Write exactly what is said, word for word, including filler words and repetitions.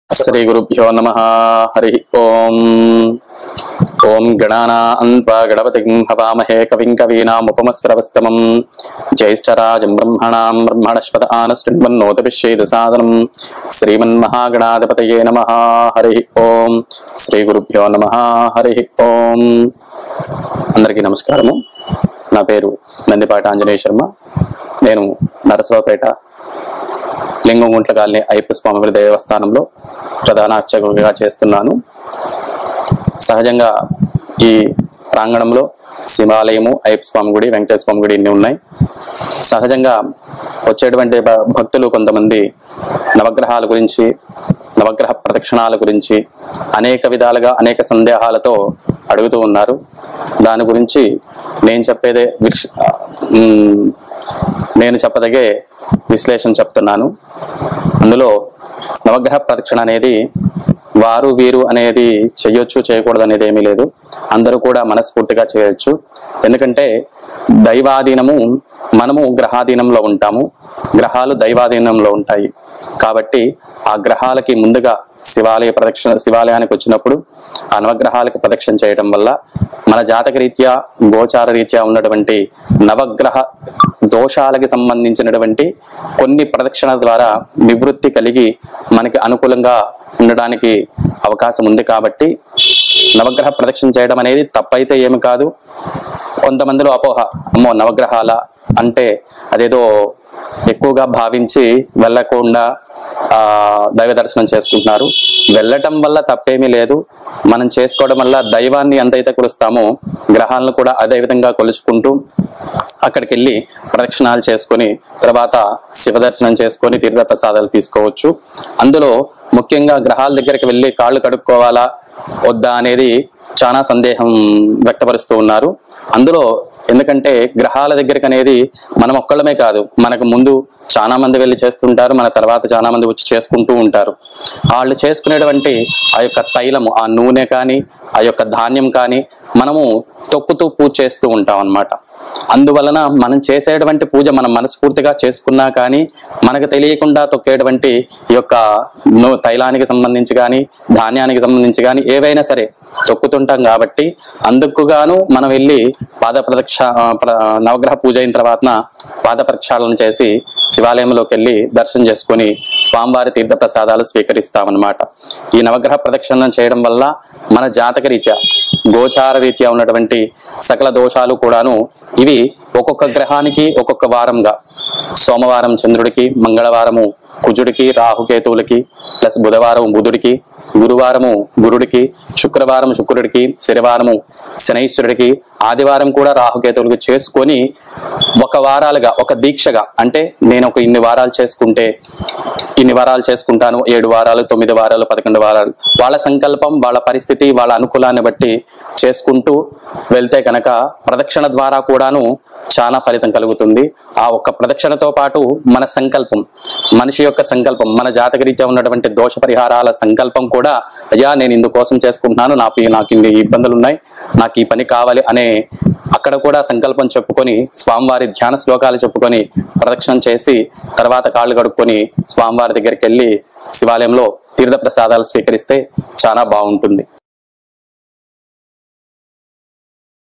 श्री गुरुभ्यो नमः। हरि ओम। ओम गणानान्त्वा गणपतिं हवामहे कविं कवीनामुपमस्रवस्तमं ज्येष्ठराजं ब्रह्मणां ब्रह्मणस्पत आनशृण्वन्नोतिभिश्चेदसादनं श्रीमन्महागणाधिपतये नमः। हरि ओम। श्री गुरुभ्यो नमः। हरि ओम। अंदरिकी नमस्कारము। నా పేరు నందిపాటి ఆంజనేయ శర్మ। నేను నరసరావుపేట లింగంగుంట్ల కాలనీ అయ్యప్ప స్వామి దేవస్థానంలో ప్రధాన అర్చకుడిగా చేస్తున్నాను। సహజంగా ఈ ప్రాంగణంలో శివాలయము, అయ్యప్ప స్వామి గుడి, వెంకటేశ్వర స్వామి గుడి ఇన్ని ఉన్నాయి। సహజంగా వచ్చేటువంటి భక్తులు కొంతమంది నవగ్రహాల గురించి, నవగ్రహ ప్రదక్షిణాల గురించి అనేక విధాలుగా అనేక సందేహాలతో అడుగుతూ ఉన్నారు। దాని గురించి నేను చెప్పేదే నేను చెప్పదగే విశ్లేషణ చెప్తున్నాను। అందులో నవగ్రహ ప్రదక్షిణ అనేది వారు వీరు అనేది చేయొచ్చు, చేయకూడదు అనేది ఏమీ లేదు। అందరూ కూడా మనస్ఫూర్తిగా చేయొచ్చు। ఎందుకంటే దైవాధీనము, మనము గ్రహాధీనంలో ఉంటాము, గ్రహాలు దైవాధీనంలో ఉంటాయి। కాబట్టి ఆ గ్రహాలకి ముందుగా శివాలయ ప్రదక్షిణ శివాలయానికి వచ్చినప్పుడు ఆ నవగ్రహాలకు ప్రదక్షిణ చేయడం వల్ల మన జాతక రీత్యా, గోచార రీత్యా ఉన్నటువంటి నవగ్రహ దోషాలకి సంబంధించినటువంటి కొన్ని ప్రదక్షిణ ద్వారా నివృత్తి కలిగి మనకి అనుకూలంగా ఉండడానికి అవకాశం ఉంది। కాబట్టి నవగ్రహ ప్రదక్షిణ చేయడం అనేది తప్పైతే ఏమి కాదు। కొంతమందిలో అపోహ, అమ్మో నవగ్రహాల అంటే అదేదో ఎక్కువగా భావించి వెళ్ళకుండా ఆ దైవ దర్శనం చేసుకుంటున్నారు। వెళ్ళటం వల్ల తప్పేమీ లేదు। మనం చేసుకోవడం వల్ల దైవాన్ని ఎంతైతే కొలుస్తామో గ్రహాలను కూడా అదే విధంగా కొలుచుకుంటూ అక్కడికి వెళ్ళి ప్రదక్షిణాలు చేసుకొని తర్వాత శివ దర్శనం చేసుకొని తీర్థ ప్రసాదాలు తీసుకోవచ్చు। అందులో ముఖ్యంగా గ్రహాల దగ్గరికి వెళ్ళి కాళ్ళు కడుక్కోవాలా వద్దా అనేది చాలా సందేహం వ్యక్తపరుస్తూ ఉన్నారు। అందులో ఎందుకంటే గ్రహాల దగ్గరికి అనేది మనం ఒక్కళ్ళమే కాదు, మనకు ముందు చాలా మంది వెళ్ళి చేస్తుంటారు, మన తర్వాత చాలా మంది వచ్చి చేసుకుంటూ ఉంటారు। వాళ్ళు చేసుకునేటువంటి ఆ యొక్క తైలము, ఆ నూనె కానీ ఆ యొక్క ధాన్యం కానీ మనము తొక్కుతూ పూజ చేస్తూ ఉంటాం అన్నమాట। అందువలన మనం చేసేటువంటి పూజ మనం మనస్ఫూర్తిగా చేసుకున్నా కానీ మనకు తెలియకుండా తొక్కేటువంటి ఈ యొక్క తైలానికి సంబంధించి కానీ ధాన్యానికి సంబంధించి కానీ ఏవైనా సరే తొక్కుతుంటాం। కాబట్టి అందుకుగాను మనం వెళ్ళి పాద ప్రదక్ష నవగ్రహ పూజ అయిన తర్వాత పాద ప్రక్షాళన చేసి శివాలయంలోకి వెళ్ళి దర్శనం చేసుకొని స్వామివారి తీర్థ ప్రసాదాలు స్వీకరిస్తామన్నమాట। ఈ నవగ్రహ ప్రదక్షిణ చేయడం వల్ల మన జాతక రీత్యా, గోచార రీత్యా ఉన్నటువంటి సకల దోషాలు కూడాను ఇవి ఒక్కొక్క గ్రహానికి ఒక్కొక్క వారంగా, సోమవారం చంద్రుడికి, మంగళవారము కుజుడికి, రాహుకేతువులకి, ప్లస్ బుధవారం బుధుడికి, గురువారము గురుడికి, శుక్రవారం శుక్రుడికి, శనివారము శనైశ్వరుడికి, ఆదివారం కూడా రాహుకేతువులకి చేసుకొని ఒక వారాలుగా ఒక దీక్షగా, అంటే నేను ఒక ఇన్ని వారాలు చేసుకుంటే ఇన్ని వారాలు చేసుకుంటాను, ఏడు వారాలు, తొమ్మిది వారాలు, పదకొండు వారాలు, వాళ్ళ సంకల్పం, వాళ్ళ పరిస్థితి, వాళ్ళ అనుకూలాన్ని బట్టి చేసుకుంటూ వెళ్తే కనుక ప్రదక్షిణ ద్వారా కూడాను చాలా ఫలితం కలుగుతుంది। ఆ ఒక్క ప్రదక్షిణతో పాటు మన సంకల్పం, మనిషి యొక్క సంకల్పం, మన జాతక రీత్యా ఉన్నటువంటి దోష పరిహారాల సంకల్పం కూడా, అయ్యా నేను ఇందుకోసం చేసుకుంటున్నాను, నాకు నాకు ఇన్ని ఇబ్బందులు ఉన్నాయి, నాకు ఈ పని కావాలి అనే అక్కడ కూడా సంకల్పం చెప్పుకొని స్వామివారి ధ్యాన శ్లోకాలు చెప్పుకొని ప్రదక్షిణం చేసి తర్వాత కాళ్ళు కడుక్కొని స్వామివారి దగ్గరికి వెళ్ళి శివాలయంలో తీర్థ ప్రసాదాలు స్వీకరిస్తే చాలా బాగుంటుంది।